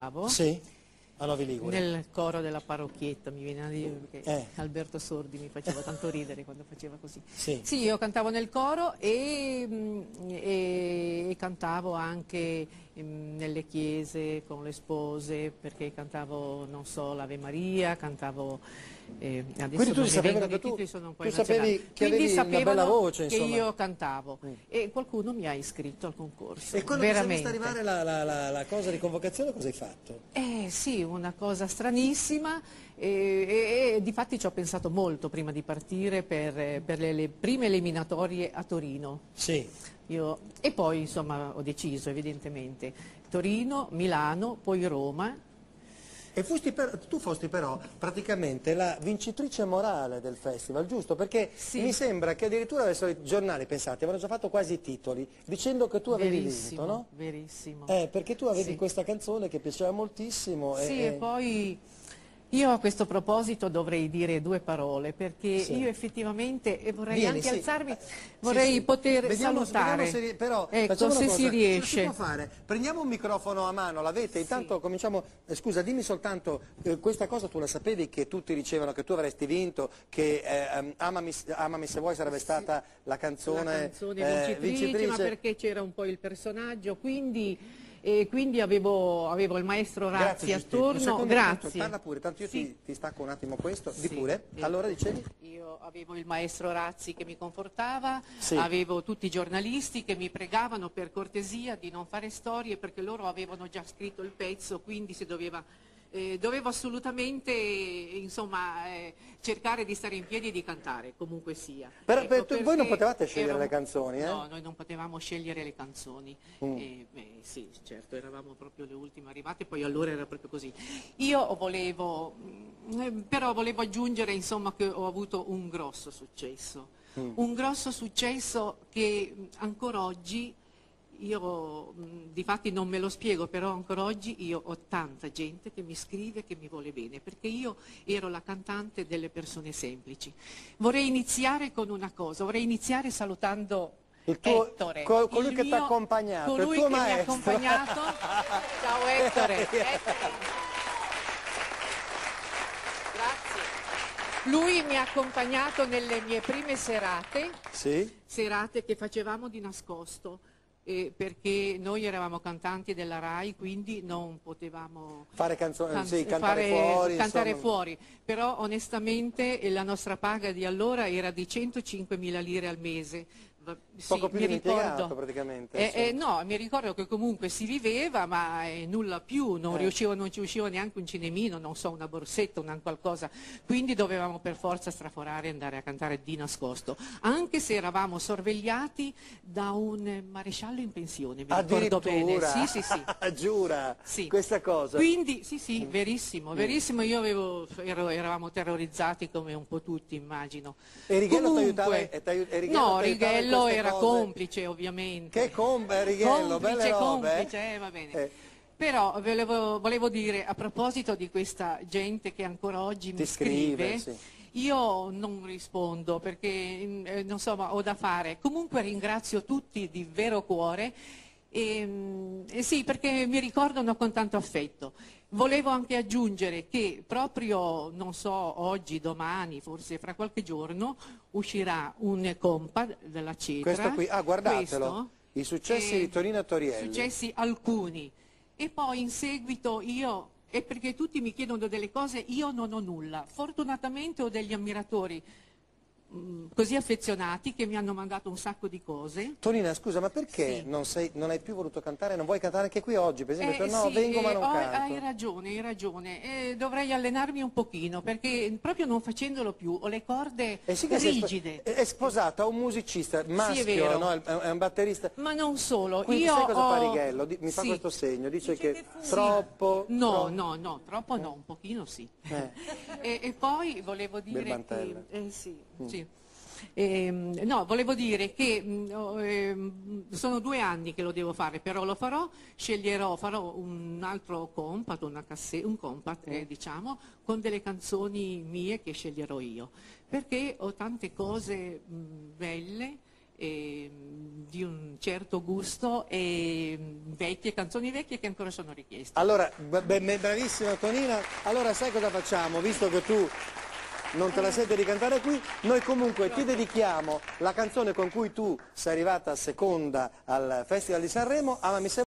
Sì, a Novi Ligure. Nel coro della parrocchietta, mi viene a dire, perché Alberto Sordi mi faceva tanto ridere quando faceva così. Sì. Sì, io cantavo nel coro e cantavo anche nelle chiese con le spose, perché cantavo, non so, l'Ave Maria, cantavo... adesso Quindi tu non mi sapevi vengono che i titoli, sono un po' tu sapevi che Quindi avevi una bella voce, che insomma. io cantavo e qualcuno mi ha iscritto al concorso. E quando ti sei vista arrivare la cosa di convocazione, cosa hai fatto? Sì, una cosa stranissima e difatti ci ho pensato molto prima di partire per le prime eliminatorie a Torino. Sì. E poi insomma ho deciso evidentemente Torino, Milano, poi Roma. E tu fosti però praticamente la vincitrice morale del festival, giusto? Perché sì, mi sembra che addirittura adesso i giornali, pensate, avevano già fatto quasi i titoli dicendo che tu avevi vinto, no? Verissimo. Perché tu avevi questa canzone che piaceva moltissimo. Sì, e poi io a questo proposito dovrei dire due parole, perché io effettivamente, e vorrei anche alzarmi, vorrei poter salutare, vediamo se, però, ecco, se si riesce. Cosa si può fare? Prendiamo un microfono a mano, l'avete? Intanto cominciamo, scusa, dimmi soltanto, questa cosa tu la sapevi che tutti dicevano che tu avresti vinto, che Amami se vuoi sarebbe stata la canzone vincitrice, ma perché c'era un po' il personaggio, quindi... E quindi avevo il maestro Razzi attorno. Grazie. Parla pure, tanto io ti stacco un attimo questo. Di pure. Allora dicevi? Io avevo il maestro Razzi che mi confortava, avevo tutti i giornalisti che mi pregavano per cortesia di non fare storie perché loro avevano già scritto il pezzo, quindi si dovevo assolutamente insomma, cercare di stare in piedi e di cantare, comunque sia. Voi non potevate scegliere le canzoni, eh? No, noi non potevamo scegliere le canzoni. Sì, certo, eravamo proprio le ultime arrivate, poi allora era proprio così. Io però volevo aggiungere insomma, che ho avuto un grosso successo. Un grosso successo che ancora oggi... Io difatti non me lo spiego, però ancora oggi io ho tanta gente che mi scrive che mi vuole bene, perché io ero la cantante delle persone semplici. Vorrei iniziare con una cosa, vorrei iniziare salutando Ettore. Colui che ti ha accompagnato, colui il tuo che maestro. mi ha accompagnato. Ciao Ettore. Grazie. Lui mi ha accompagnato nelle mie prime serate, serate che facevamo di nascosto. Perché noi eravamo cantanti della RAI, quindi non potevamo fare canzoni, cantare fuori, però onestamente la nostra paga di allora era di 105.000 lire al mese. Poco più di un impiegato praticamente. No, mi ricordo che comunque si viveva, ma nulla più, non ci usciva neanche un cinemino, non so, una borsetta, qualcosa, quindi dovevamo per forza straforare e andare a cantare di nascosto, anche se eravamo sorvegliati da un maresciallo in pensione, mi ricordo bene. Sì. Giura? Sì. Questa cosa? Quindi, sì, verissimo, io eravamo terrorizzati come un po' tutti, immagino. E Righello ti aiutava? No, Righello era complice ovviamente. Che Righello, belle robe. Va bene. Però volevo dire, a proposito di questa gente che ancora oggi mi scrive, io non rispondo perché insomma ho da fare. Comunque ringrazio tutti di vero cuore. Sì, perché mi ricordano con tanto affetto. Volevo anche aggiungere che proprio, non so, oggi, domani, forse fra qualche giorno, uscirà un compact della Cetra. Questo qui, guardatelo, i successi di Tonino Torielli. Successi alcuni. E poi in seguito e perché tutti mi chiedono delle cose, io non ho nulla. Fortunatamente ho degli ammiratori così affezionati che mi hanno mandato un sacco di cose. Tonina, scusa, ma perché non hai più voluto cantare, non vuoi cantare anche qui oggi? Per esempio, no, vengo ma non canto. Hai ragione. Dovrei allenarmi un pochino, perché proprio non facendolo più ho le corde rigide. È sposata a un musicista maschio, no? È un batterista. Ma non solo. Quindi sai cosa fa Righello? Mi fa questo segno, dice che troppo... No, troppo no, un pochino sì. E poi volevo dire che... no, volevo dire che sono 2 anni che lo devo fare, però lo farò, farò un altro compact, un compact diciamo, con delle canzoni mie che sceglierò io, perché ho tante cose belle di un certo gusto e canzoni vecchie che ancora sono richieste. Allora, bravissima Tonina, allora sai cosa facciamo? Visto che tu non te la senti di cantare qui, noi comunque ti dedichiamo la canzone con cui tu sei arrivata seconda al Festival di Sanremo, Amami se